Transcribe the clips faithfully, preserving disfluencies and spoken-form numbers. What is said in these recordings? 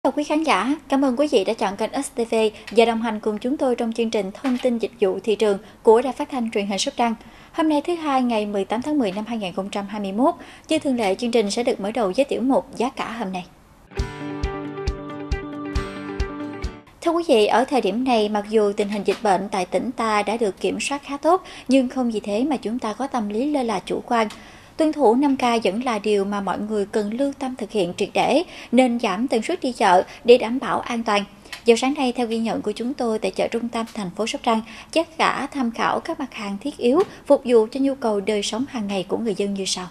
Chào quý khán giả, cảm ơn quý vị đã chọn kênh ét tê vê và đồng hành cùng chúng tôi trong chương trình Thông tin dịch vụ thị trường của Đài Phát thanh Truyền hình Sóc Trăng. Hôm nay thứ hai ngày mười tám tháng mười năm hai nghìn không trăm hai mươi mốt, như thường lệ chương trình sẽ được mở đầu với tiểu mục giá cả hôm nay. Thưa quý vị, ở thời điểm này, mặc dù tình hình dịch bệnh tại tỉnh ta đã được kiểm soát khá tốt, nhưng không vì thế mà chúng ta có tâm lý lơ là chủ quan. Tuân thủ năm K vẫn là điều mà mọi người cần lưu tâm thực hiện triệt để, nên giảm tần suất đi chợ để đảm bảo an toàn. Vào sáng nay, theo ghi nhận của chúng tôi tại chợ trung tâm thành phố Sóc Trăng, tất cả tham khảo các mặt hàng thiết yếu phục vụ cho nhu cầu đời sống hàng ngày của người dân như sau.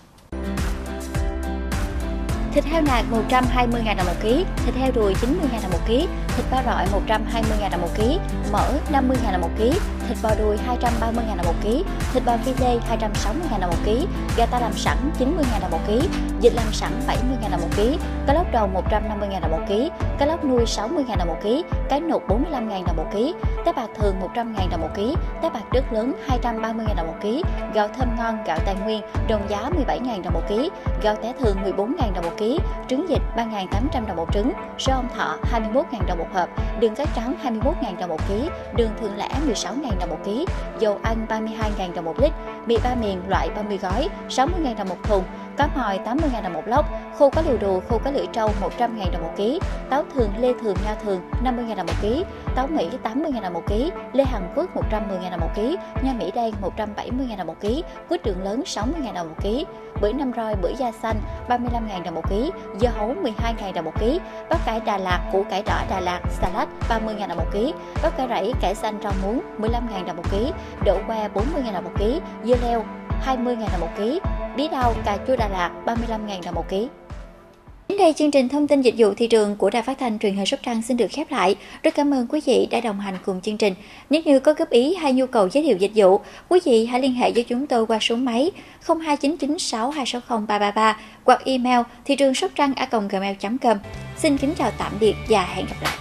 Thịt heo nạc một trăm hai mươi nghìn đồng một ký, thịt heo đùi chín mươi nghìn đồng một ký, thịt ba rọi một trăm hai mươi nghìn đồng một ký, mỡ năm mươi nghìn đồng một ký, thịt bò đùi hai trăm ba mươi nghìn đồng một ký, thịt bò phi lê hai trăm sáu mươi nghìn đồng một ký, gà ta làm sẵn chín mươi nghìn đồng một ký, vịt làm sẵn bảy mươi nghìn đồng một ký, cá lóc đầu một trăm năm mươi nghìn đồng một ký, cá lóc nuôi sáu mươi nghìn đồng một ký, cá nục bốn mươi lăm nghìn đồng một ký, tép bạc thường một trăm nghìn đồng một ký, tép bạc đất lớn hai trăm ba mươi nghìn đồng một ký, gạo thơm ngon, gạo Tài Nguyên đồng giá mười bảy nghìn đồng một ký, gạo tẻ thường mười bốn nghìn đồng một ký, trứng vịt ba nghìn tám trăm đồng một trứng, sữa Ông Thọ hai mươi mốt nghìn đồng một hộp, đường cát trắng hai mươi mốt nghìn đồng một ký, đường thường lẻ mười sáu nghìn đồng một ký, dầu ăn ba mươi hai nghìn đồng một lít, mì ba miền loại ba mươi gói sáu mươi nghìn đồng một thùng, cá hồi tám mươi nghìn đồng một lốc, khô cá lù đù, khô cá lưỡi trâu một trăm nghìn đồng một ký, táo thường, lê thường, nho thường năm mươi nghìn đồng một ký, táo Mỹ tám mươi nghìn đồng một ký, lê Hàn Quốc một trăm mười nghìn đồng một ký, nho Mỹ đen một trăm bảy mươi nghìn đồng một ký, quýt đường lớn sáu mươi nghìn đồng một ký, bưởi năm roi, bưởi da xanh ba mươi lăm nghìn đồng một ký, dưa hấu mười hai nghìn đồng một ký, bắp cải Đà Lạt, củ cải đỏ Đà Lạt, salad ba mươi nghìn đồng một ký, bắp cải rẫy, cải xanh rau muống mười lăm nghìn đồng một ký, đậu que bốn mươi nghìn đồng một ký, dưa leo hai mươi nghìn đồng một ký, bí đao, cà chua Đà Lạt ba mươi lăm nghìn đồng một ký. Đến đây, chương trình Thông tin dịch vụ thị trường của Đài Phát thanh Truyền hình Sóc Trăng xin được khép lại. Rất cảm ơn quý vị đã đồng hành cùng chương trình. Nếu như có góp ý hay nhu cầu giới thiệu dịch vụ, quý vị hãy liên hệ với chúng tôi qua số máy không hai chín chín sáu hai sáu không ba ba ba hoặc email thị trường sóc trăng a còng gmail chấm com. Xin kính chào tạm biệt và hẹn gặp lại.